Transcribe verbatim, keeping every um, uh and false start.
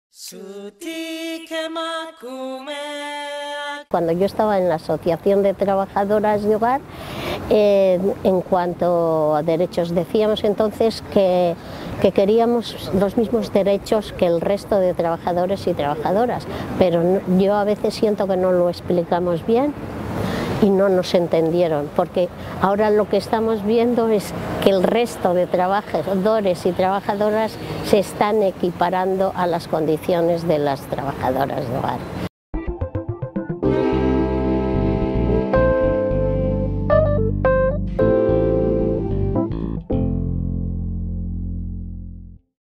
Cuando yo estaba en la Asociación de Trabajadoras de Hogar, eh, en cuanto a derechos, decíamos entonces que, que queríamos los mismos derechos que el resto de trabajadores y trabajadoras, pero no, yo a veces siento que no lo explicamos bien y no nos entendieron, porque ahora lo que estamos viendo es que el resto de trabajadores y trabajadoras se están equiparando a las condiciones de las trabajadoras de hogar.